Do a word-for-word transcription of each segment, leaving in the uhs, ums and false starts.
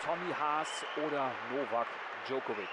Tommy Haas oder Novak Djokovic.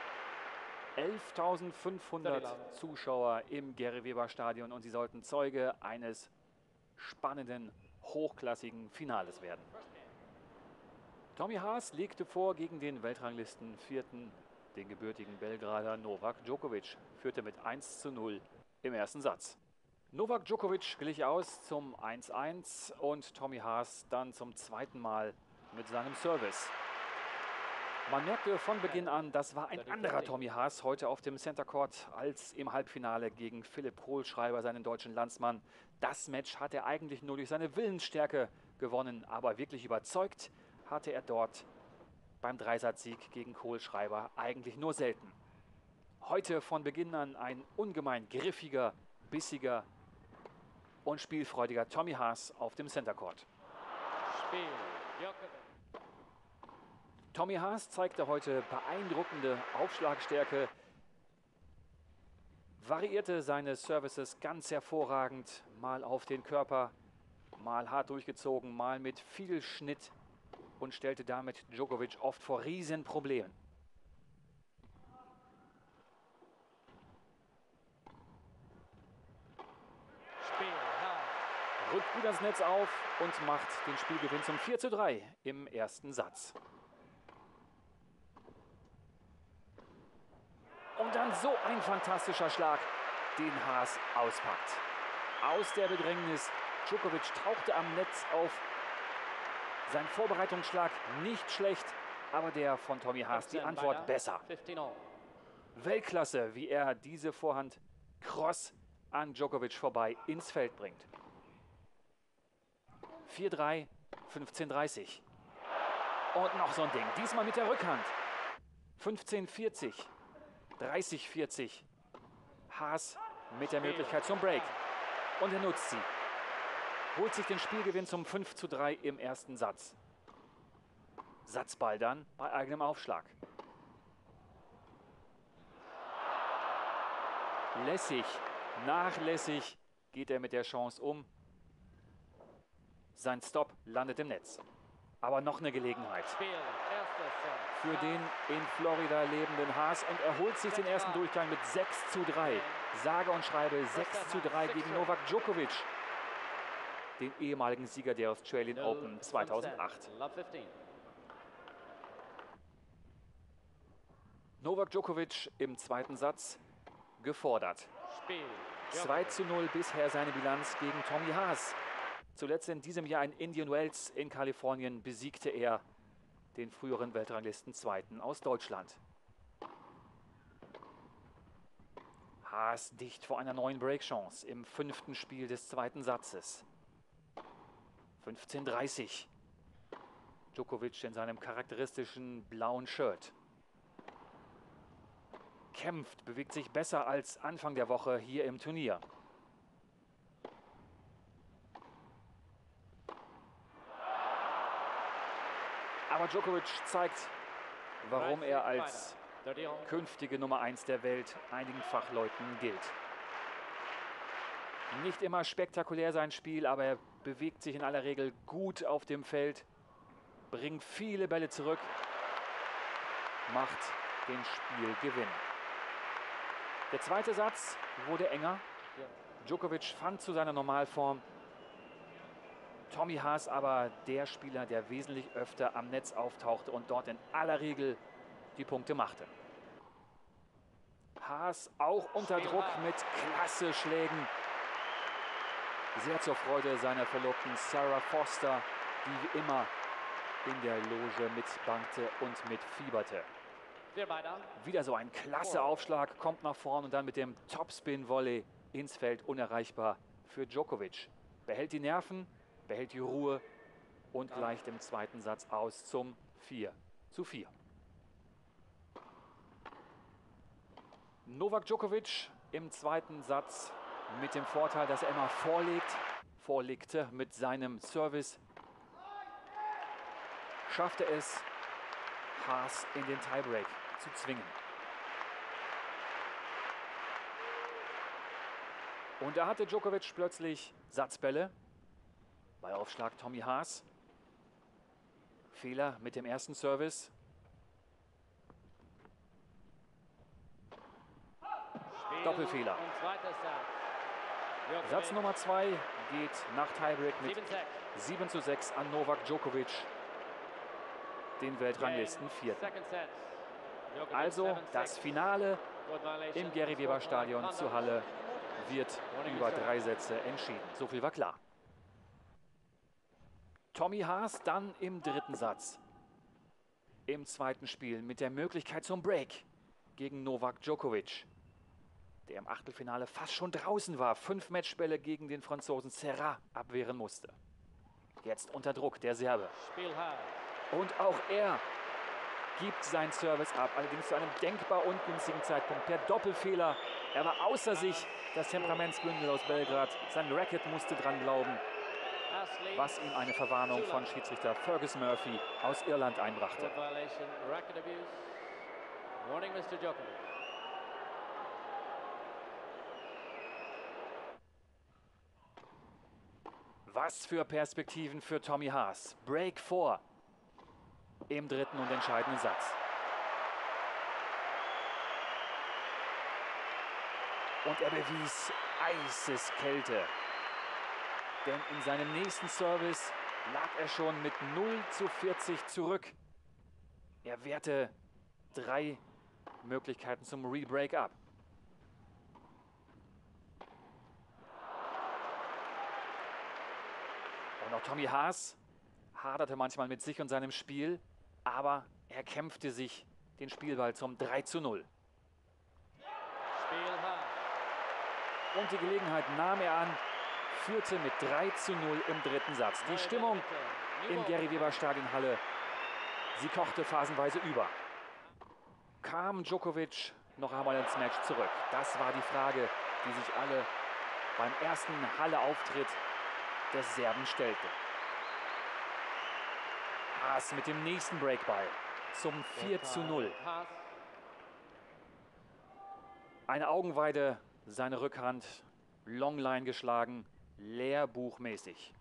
elftausendfünfhundert Zuschauer im Gary-Weber-Stadion und sie sollten Zeuge eines spannenden, hochklassigen Finales werden. Tommy Haas legte vor gegen den Weltranglisten Vierten, den gebürtigen Belgrader Novak Djokovic, führte mit eins zu null im ersten Satz. Novak Djokovic glich aus zum eins eins und Tommy Haas dann zum zweiten Mal mit seinem Service. Man merkte von Beginn an, das war ein anderer Tommy Haas heute auf dem Center Court als im Halbfinale gegen Philipp Kohlschreiber, seinen deutschen Landsmann. Das Match hat er eigentlich nur durch seine Willensstärke gewonnen, aber wirklich überzeugt hatte er dort beim Dreisatzsieg gegen Kohlschreiber eigentlich nur selten. Heute von Beginn an ein ungemein griffiger, bissiger und spielfreudiger Tommy Haas auf dem Center Court. Spiel, Djokovic. Tommy Haas zeigte heute beeindruckende Aufschlagstärke, variierte seine Services ganz hervorragend, mal auf den Körper, mal hart durchgezogen, mal mit viel Schnitt und stellte damit Djokovic oft vor Riesenproblemen. Spiel, Haas. Rückt gut ans Netz auf und macht den Spielgewinn zum vier zu drei im ersten Satz. Und dann so ein fantastischer Schlag, den Haas auspackt. Aus der Bedrängnis, Djokovic tauchte am Netz auf. Sein Vorbereitungsschlag nicht schlecht, aber der von Tommy Haas die Antwort besser. Weltklasse, wie er diese Vorhand cross an Djokovic vorbei ins Feld bringt. vier drei, fünfzehn dreißig. Und noch so ein Ding, diesmal mit der Rückhand. fünfzehn vierzig. dreißig vierzig. Haas mit der Möglichkeit zum Break. Und er nutzt sie. Holt sich den Spielgewinn zum fünf zu drei im ersten Satz. Satzball dann bei eigenem Aufschlag. Lässig, nachlässig geht er mit der Chance um. Sein Stop landet im Netz. Aber noch eine Gelegenheit für den in Florida lebenden Haas und er holt sich den ersten Durchgang mit sechs zu drei. Sage und schreibe sechs zu drei gegen Novak Djokovic, den ehemaligen Sieger der Australian Open zweitausendacht. Novak Djokovic im zweiten Satz gefordert. zwei zu null bisher seine Bilanz gegen Tommy Haas. Zuletzt in diesem Jahr in Indian Wells in Kalifornien besiegte er den früheren Weltranglisten Zweiten aus Deutschland. Haas dicht vor einer neuen Breakchance im fünften Spiel des zweiten Satzes. fünfzehn dreißig. Djokovic in seinem charakteristischen blauen Shirt. Kämpft, bewegt sich besser als Anfang der Woche hier im Turnier. Aber Djokovic zeigt, warum er als künftige Nummer eins der Welt einigen Fachleuten gilt. Nicht immer spektakulär sein Spiel, aber er bewegt sich in aller Regel gut auf dem Feld, bringt viele Bälle zurück, macht den Spielgewinn. Der zweite Satz wurde enger. Djokovic fand zu seiner Normalform. Tommy Haas aber der Spieler, der wesentlich öfter am Netz auftauchte und dort in aller Regel die Punkte machte. Haas auch unter Druck mit klasse Schlägen. Sehr zur Freude seiner Verlobten Sarah Foster, die wie immer in der Loge mitbankte und mitfieberte. Wieder so ein klasse Aufschlag, kommt nach vorn und dann mit dem Topspin-Volley ins Feld unerreichbar für Djokovic. Behält die Nerven, behält die Ruhe und gleicht im zweiten Satz aus zum vier zu vier. Novak Djokovic im zweiten Satz mit dem Vorteil, dass er immer vorlegt, vorlegte mit seinem Service, schaffte es, Haas in den Tiebreak zu zwingen. Und da hatte Djokovic plötzlich Satzbälle bei Aufschlag Tommy Haas. Fehler mit dem ersten Service. Spiel Doppelfehler. und zweiter Satz. Djokovic. Satz Nummer zwei geht nach Tiebreak mit sieben sechs. sieben zu sechs an Novak Djokovic, den Weltranglisten vierten. Second set. Djokovic, Also seven das six. Finale Court violation. im Gary-Weber-Stadion zu Halle wird Warning über reserve. drei Sätze entschieden. So viel war klar. Tommy Haas dann im dritten Satz. Im zweiten Spiel mit der Möglichkeit zum Break gegen Novak Djokovic, der im Achtelfinale fast schon draußen war, fünf Matchbälle gegen den Franzosen Serra abwehren musste. Jetzt unter Druck der Serbe. Spiel hart. Und auch er gibt seinen Service ab, allerdings zu einem denkbar ungünstigen Zeitpunkt. Per Doppelfehler. Er war außer sich, das Temperamentsbündel aus Belgrad. Sein Racket musste dran glauben, Astley. was ihm eine Verwarnung von Schiedsrichter Fergus Murphy aus Irland einbrachte. Court violation. Racket abuse. Warning, Mister Djokovic. Was für Perspektiven für Tommy Haas. Break vor im dritten und entscheidenden Satz. Und er bewies Eiseskälte. Denn in seinem nächsten Service lag er schon mit null zu vierzig zurück. Er wehrte drei Möglichkeiten zum Rebreak ab. Und auch Tommy Haas haderte manchmal mit sich und seinem Spiel, aber er kämpfte sich den Spielball zum drei zu null. Spiel hart. Und die Gelegenheit nahm er an, führte mit drei zu null im dritten Satz. Die Stimmung im Gary-Weber-Stadion Halle, sie kochte phasenweise über. Kam Djokovic noch einmal ins Match zurück? Das war die Frage, die sich alle beim ersten Halle-Auftritt des Serben stellten. Haas mit dem nächsten Breakball zum vier zu null. Haas. Eine Augenweide, seine Rückhand, Longline geschlagen, lehrbuchmäßig.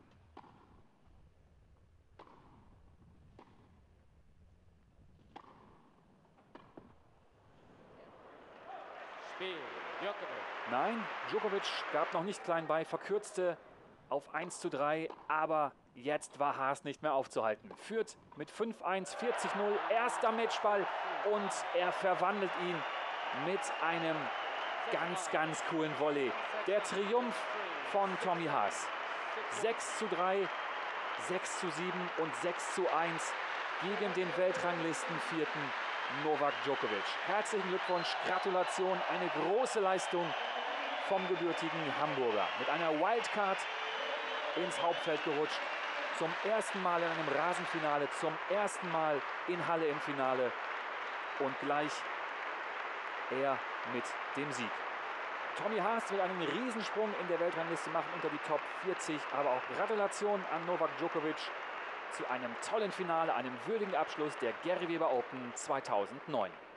Spiel. Djokovic. Nein, Djokovic gab noch nicht klein bei, verkürzte auf eins zu drei, aber jetzt war Haas nicht mehr aufzuhalten. Führt mit fünf eins, vierzig null, erster Matchball und er verwandelt ihn mit einem ganz, ganz coolen Volley. Der Triumph von Tommy Haas. sechs zu drei, sechs zu sieben und sechs zu eins gegen den Weltranglisten-Vierten Novak Djokovic. Herzlichen Glückwunsch, Gratulation, eine große Leistung vom gebürtigen Hamburger. Mit einer Wildcard ins Hauptfeld gerutscht. Zum ersten Mal in einem Rasenfinale, zum ersten Mal in Halle im Finale. Und gleich er mit dem Sieg. Tommy Haas will einen Riesensprung in der Weltrangliste machen unter die Top vierzig. Aber auch Gratulation an Novak Djokovic zu einem tollen Finale, einem würdigen Abschluss der Gary Weber Open zweitausendneun.